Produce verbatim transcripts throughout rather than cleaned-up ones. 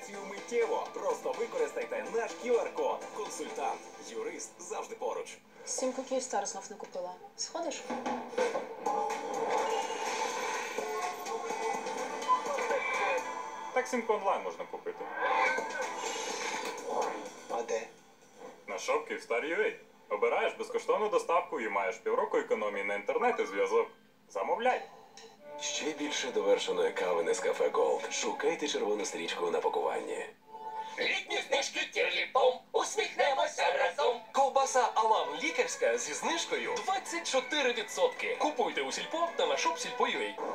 інформацію миттєво. Просто використайте наш кю ар-код. Консультант, юрист завжди поруч. Сімку Київстар знов не купила. Сходиш? Так сімку онлайн можна купити. А де? На шоп Київстар точка ю а. Обираєш безкоштовну доставку і маєш півроку економії на інтернет і зв'язок. Замовляй! Ще більше довершеної кави Нескафе Голд. Шукайте червону стрічку на пакуванні. Літні знижки тірліпом, усміхнемося разом. Ковбаса Алам лікарська зі знижкою двадцять чотири відсотки. Купуйте у Сільпо та на шоп Сільпо точка ю а.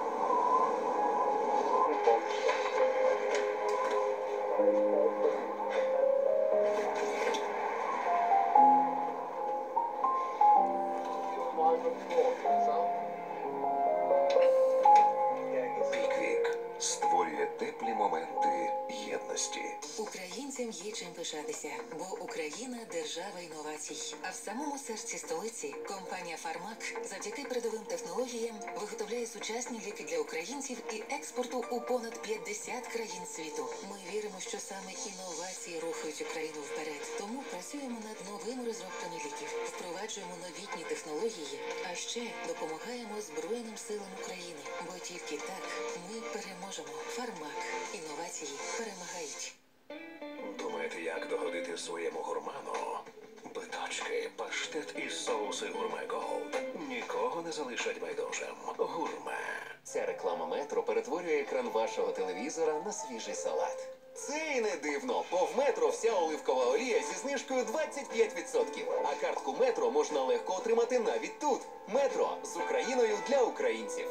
Піквік створює теплі моменти єдності. Українцям є чим пишатися, бо Україна – держава інновацій. А в самому серці столиці компанія «Фармак» завдяки передовим технологіям виготовляє сучасні ліки для українців і експорту у понад п'ятдесят країн світу. Ми віримо, що саме інновації рухають Україну вперед. Тому працюємо над новими розробками ліків, впроваджуємо новітні технології, а ще допомагаємо Збройним силам України. Бо тільки так ми переможемо. «Фармак». Інновації перемагають. Думаєте, як догодити своєму гурману? Биточки, паштет і соуси Гурме Голд. Нікого не залишать байдужим. Гурме. Ця реклама Метро перетворює екран вашого телевізора на свіжий салат. Це і не дивно, бо в Метро вся оливкова олія зі знижкою двадцять п'ять відсотків. А картку Метро можна легко отримати навіть тут. Метро з Україною для українців.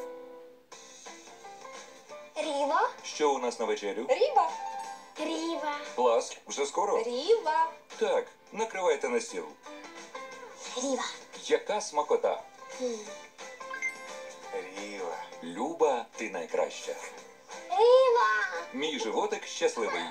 Ріва. Що у нас на вечерю? Ріва. Ріва. Клас, вже скоро? Ріва. Так, накривайте на стіл. Ріва. Яка смакота? Ріва. Люба, ти найкраща. Ріва. Мій животик щасливий.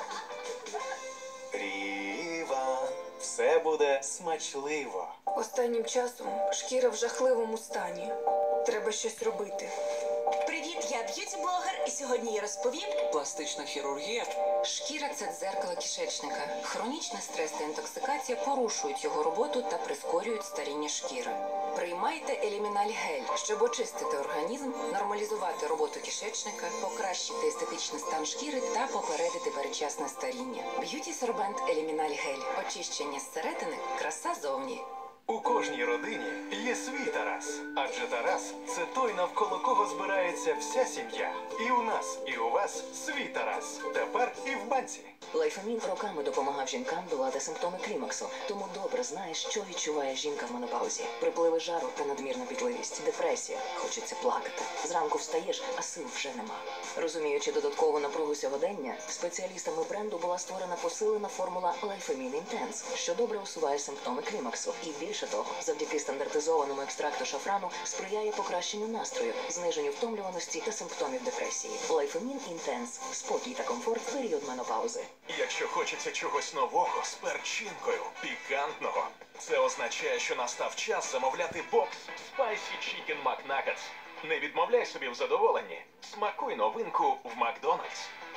Ріва. Все буде смачливо. Останнім часом шкіра в жахливому стані. Треба щось робити. Привіт, я б'юті-блогер, і сьогодні я розповім. Пластична хірургія. Шкіра – це дзеркало кишечника. Хронічний стрес та інтоксикація порушують його роботу та прискорюють старіння шкіри. Приймайте Еліміналь Гель, щоб очистити організм, нормалізувати роботу кишечника, покращити естетичний стан шкіри та попередити передчасне старіння. Б'юті-сорбент Еліміналь Гель. Очищення зсередини, краса зовні. У кожній родині є свій Тарас. Адже Тарас – це той, навколо кого збирається вся сім'я. І у нас, і у вас свій Тарас. Тепер і в банці. Лайфамін роками допомагав жінкам долати симптоми клімаксу, тому добре знає, що відчуває жінка в менопаузі. Припливи жару та надмірна пітливість, депресія, хочеться плакати. Зранку встаєш, а сил вже нема. Розуміючи додаткову напругу сьогодення, спеціалістами бренду була створена посилена формула Лайфамін Інтенс, що добре усуває симптоми клімаксу. І більше того, завдяки стандартизованому екстракту шафрану сприяє покращенню настрою, зниженню втомлюваності та симптомів депресії. Лайфамін Інтенс – спокій та комфорт в період менопаузи. Якщо хочеться чогось нового з перчинкою, пікантного, це означає, що настав час замовляти бокс Spicy Chicken McNuggets. Не відмовляй собі в задоволенні. Смакуй новинку в Макдональдс.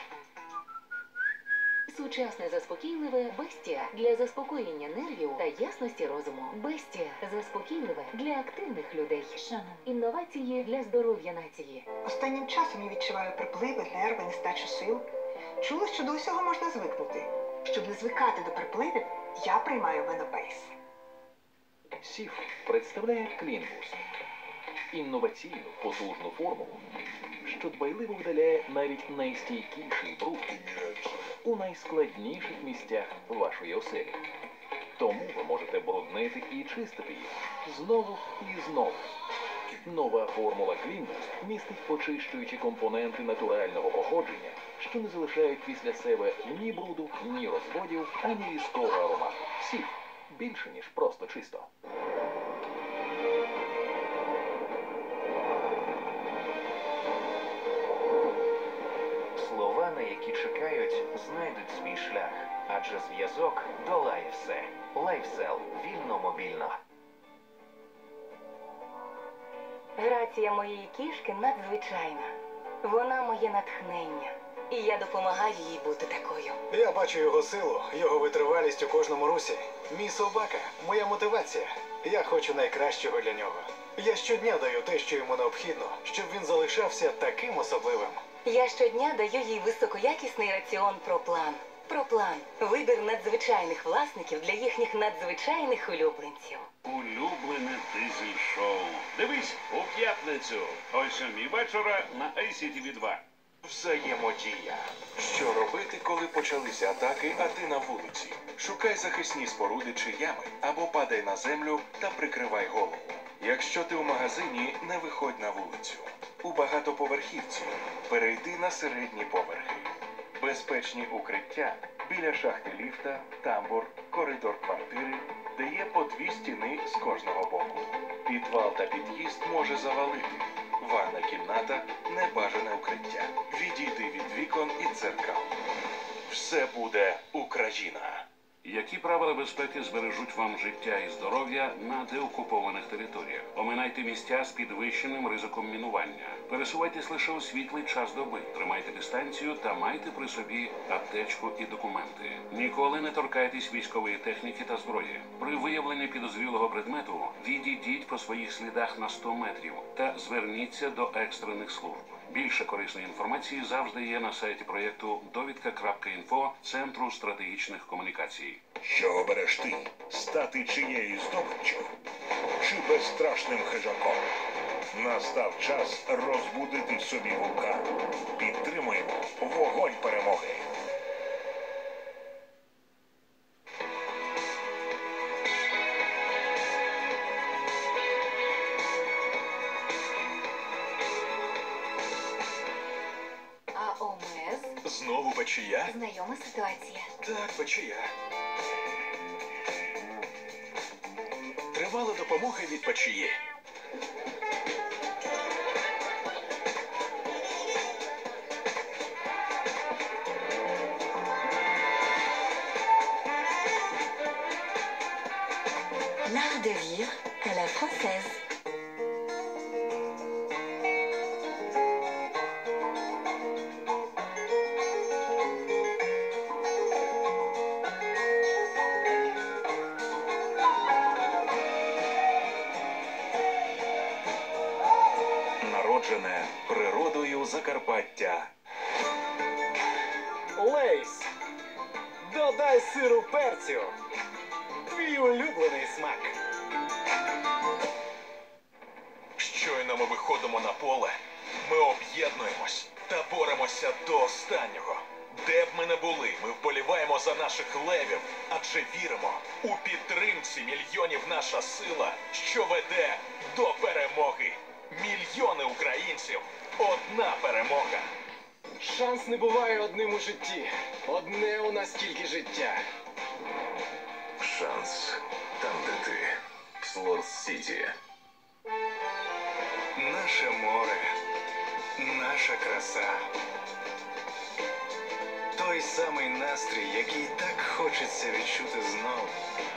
Сучасне заспокійливе Бестія для заспокоєння нервів та ясності розуму. Бестія заспокійливе для активних людей. Шанон. Інновації для здоров'я нації. Останнім часом я відчуваю припливи, нерви, нестачу сил. Чула, що до усього можна звикнути. Щоб не звикати до припливів, я приймаю Венопейс. Сіф представляє Клінбус. Інноваційну, потужну формулу, що дбайливо видаляє навіть найстійкіший бруд у найскладніших місцях вашої оселі. Тому ви можете бруднити і чистити їх знову і знову. Нова формула Клінбус містить очищуючі компоненти натурального походження, що не залишають після себе ні бруду, ні розводів, ані різкого аромату. Сіф. Більше, ніж просто чисто. Слова, на які чекають, знайдуть свій шлях. Адже зв'язок долає все. Лайфсел. Вільно мобільно. Грація моєї кішки надзвичайна. Вона моє натхнення. І я допомагаю їй бути такою. Я бачу його силу, його витривалість у кожному русі. Мій собака – моя мотивація. Я хочу найкращого для нього. Я щодня даю те, що йому необхідно, щоб він залишався таким особливим. Я щодня даю їй високоякісний раціон «Проплан». «Проплан» – вибір надзвичайних власників для їхніх надзвичайних улюбленців. Улюблене дизель-шоу. Дивись у п'ятницю о сьомій вечора на ей сі ті ві два. Взаємодія. Що робити, коли почалися атаки, а ти на вулиці? Шукай захисні споруди чи ями, або падай на землю та прикривай голову. Якщо ти у магазині, не виходь на вулицю. У багатоповерхівці перейди на середні поверхи. Безпечні укриття біля шахти ліфта, тамбур, коридор квартири, де є по дві стіни з кожного боку. Підвал та під'їзд може завалити. Ванна кімната – небажане укриття. Відійди від вікон і дзеркал. Все буде Україна. Які правила безпеки збережуть вам життя і здоров'я на деокупованих територіях? Оминайте місця з підвищеним ризиком мінування. Пересувайтесь лише у світлий час доби. Тримайте дистанцію та майте при собі аптечку і документи. Ніколи не торкайтесь військової техніки та зброї. При виявленні підозрілого предмету відійдіть по своїх слідах на сто метрів та зверніться до екстрених служб. Більше корисної інформації завжди є на сайті проєкту довідка крапка інфо Центру стратегічних комунікацій. Що обереш ти? Стати чиєю здобиччю? Чи безстрашним хижаком? Настав час розбудити в собі вулкан. Підтримуємо вогонь перемоги. А ОМС? Знову печія? Знайома ситуація. Так, печія. Тривала допомога від печії. L'art de vivre à la française. Народжене природою Закарпаття. Лейс. Додай сиру перцю. Твій улюблений смак. Щойно ми виходимо на поле, ми об'єднуємось та боремося до останнього. Де б ми не були, ми вболіваємо за наших левів, адже віримо, у підтримці мільйонів наша сила, що веде до перемоги. Мільйони українців, одна перемога. Шанс не буває одним у житті. Одне у нас тільки життя. Шанс там, де ти. Слот Сіті. Наше море. Наша краса. Той самий настрій, який так хочеться відчути знову.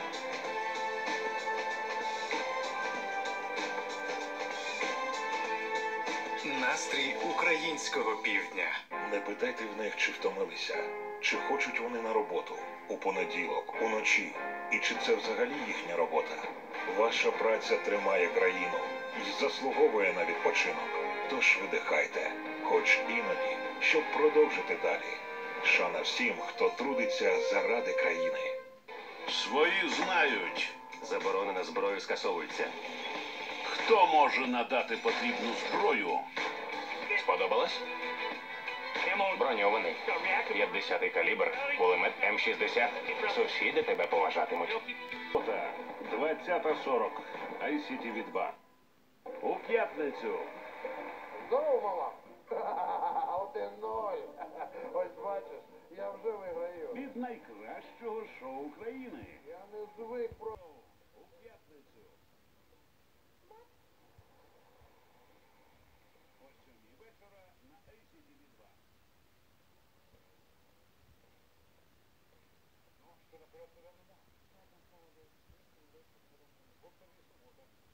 Настрій українського півдня. Не питайте в них, чи втомилися, чи хочуть вони на роботу у понеділок, уночі, і чи це взагалі їхня робота. Ваша праця тримає країну і заслуговує на відпочинок. Тож видихайте, хоч іноді, щоб продовжити далі. Шана всім, хто трудиться заради країни. Свої знають. Заборона на зброю скасовується. Хто може надати потрібну зброю? Сподобалось? Броньований. п'ятдесятий калібр, кулемет ем шістдесят. Сусіди тебе поважатимуть. двадцята сорок. ей сі ті ві два. У п'ятницю. Здорово, мала. Один ноль. Ось бачиш, я вже виграю. Від найкращого шоу країни. Я не звик про... У п'ятницю. О сьомій вечора на ей сі ті ві два. Ну, що наперед не дамо?